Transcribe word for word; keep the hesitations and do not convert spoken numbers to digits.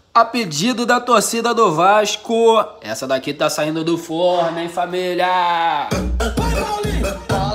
A pedido da torcida do Vasco, essa daqui tá saindo do forno, hein, família? Vai, Paulinho!